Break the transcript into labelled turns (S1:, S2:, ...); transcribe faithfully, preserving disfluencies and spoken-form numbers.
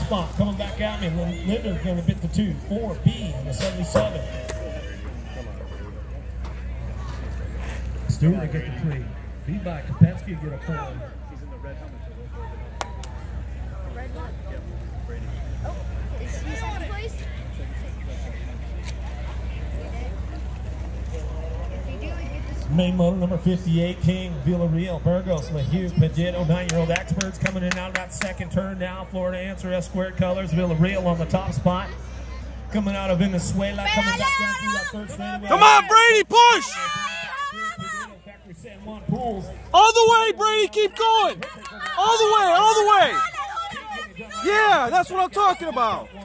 S1: spot. Coming back at me. Linder's going to bit the two. four B on the seventy-seven. Stewart to get the three. Beat by Kopetsky get a four.
S2: He's in the red helmet.
S3: Red one?
S2: Yep, Brady.
S3: Oh, is he second place?
S1: Main motor number fifty-eight, King, Villarreal, Burgos, Mahue, Padito, nine-year-old experts coming in out of that second turn now. Florida Answer S squared colors, Villarreal on the top spot. Coming out of Venezuela, coming back down through that third straightaway.
S4: Come on, Brady, push!
S1: San Juan Pools.
S4: All the way, Brady, keep going! All the way, all the way! Yeah, that's what I'm talking about.